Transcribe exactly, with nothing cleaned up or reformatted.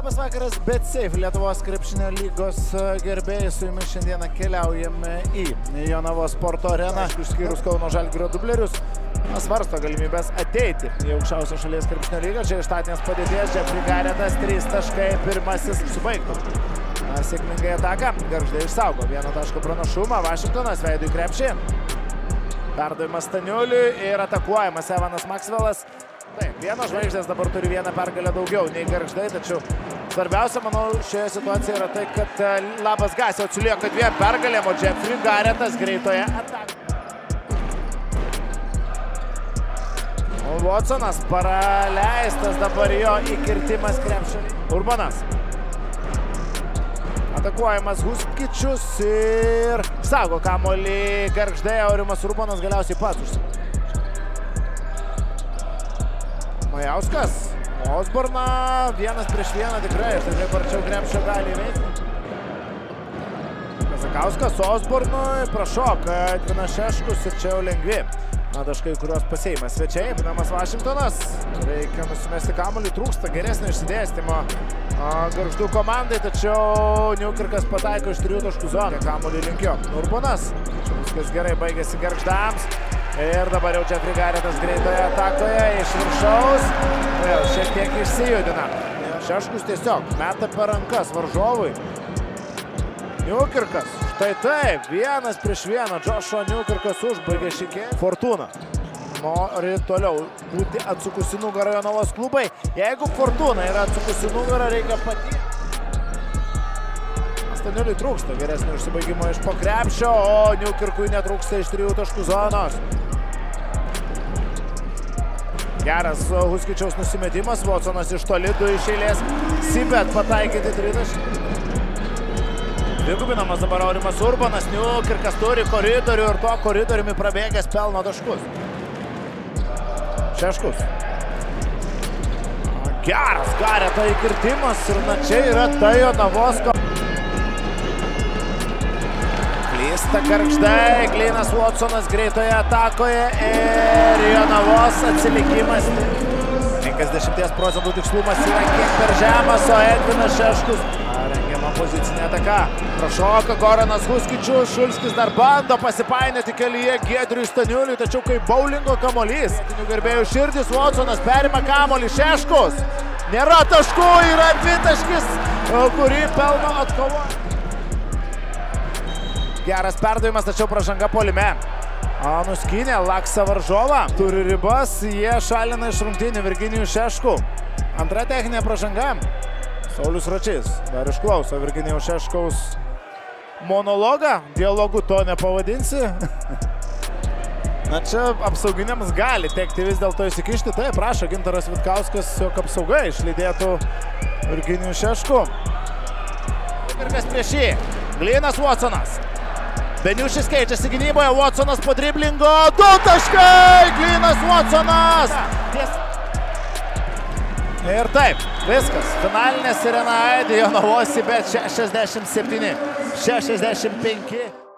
Labas vakaras, BetSafe, Lietuvos krepšinio lygos gerbėjai, su jumis šiandieną keliaujame į Jonavos sporto areną. Išskyrus Kauno Žalgirio dublerius, svarsto galimybės ateiti į aukščiausią šalies krepšinio lygą. Čia iš statinės padėties Jeffrey Garrettas, trys taškai, pirmasis subaigtų. Sėkmingai ataka, Gargždai išsaugo vieno taško pranašumą, Vašingtonas veido į krepšį. Perdavimas Staniuliui ir atakuojamas Evanas Maxwellas. Taip, vienos žvaigždės dabar turi vieną pergalę daugiau nei Gargždai, tačiau svarbiausia, manau, šioje situacijoje yra tai, kad Labas Gasio atsilieka dviem pergalėm, o Jeffrey Garrettas greitoje atakoje. O Watsonas praleistas dabar jo įkirtimas krepšelį. Urbanas. Atakuojamas Huskičius ir saugo kamuolį Gargždai, Aurimas Urbanas galiausiai pats užsienio. Majauskas, Osborna, vienas prieš vieną tikrai, štai taip arčiau krepšio gali įveikti. Kazakauskas, Osbornui, prašoka, Edvinas Šeškus ir čia jau lengvi. Na, taškai, kuriuos pasiima svečiai, apinamas Vašingtonas. Reikia nusimesti kamuolį, trūksta geresnio išsidėstymo Gargždų komandai, tačiau Newkirkas pataiko iš trijų taškų zoną. Kamuolį linkio Urbanas. Čia viskas gerai baigėsi Gargždams. Ir dabar jau Jeffrey Garrettas greitoje atakoje iš viršaus. Vėl šiek tiek išsijudina. Šeškus tiesiog meta per rankas varžovui. Newkirkas. Štai taip, vienas prieš vieną. Joshua Newkirkas užbaigė šį kėlį. Fortuna nori toliau būti atsukusi nugarą Jonavos klubai. Jeigu Fortuna yra atsukusi nugarą, reikia patį. Staniuliui trūksta geresnio užsibaigimo iš po krepšio, o Newkirkui netrūksta iš trijų taškų zonos. Geras Huskičiaus nusimetimas, Watsonas iš toli, du iš eilės. Sibet pataikyti tritaškį. Dvigubinamas dabar Aurimas Urbanas, Newkirkas turi koridorių ir tuo koridoriumi prabėgęs pelno taškus. Šeškus. Geras Garretto įkirtimas ir na čia yra ta Jonavos komanda. Klysta Gargždai, Gleinas Watsonas greitoje atakoje ir Jonavos atsilikimas. penkiasdešimt procentų tikslumas yra kiek per žemas, o Edvinas Šeškus. Rengiama pozicinė ataka. Prašoka Goranas Huskičius, Šulskis dar bando pasipainioti kelyje Giedriui Staniuliui, tačiau kaip baulingo kamuolys. Gerbėjų širdis, Watsonas perima kamuolį, Šeškus. Nėra taškų, yra dvitaškis, kurį pelno atkovoja. Geras perdavimas, tačiau pražanga puolime. Nuskynė Laksa varžovą. Turi ribas, jie šalina iš rungtynių Virginijų Šeškų. Antra techninė pražanga. Saulius Račys dar išklauso Virginijaus Šeškaus monologą. Dialogu to nepavadinsi. Na čia apsauginiams gali tekti vis dėlto įsikišti. Tai prašo Gintaras Vitkauskas, jog apsauga išlydėtų Virginijų Šeškų. Ir kas prieš jį? Gleinas Watsonas. Beniušis keičiasi gynyboje, Watsonas po driblingo, du taškai, Gleinas Watsonas. Ir taip, viskas, finalinė sirena aidi Jonavos, bet šešiasdešimt septyni šešiasdešimt penki.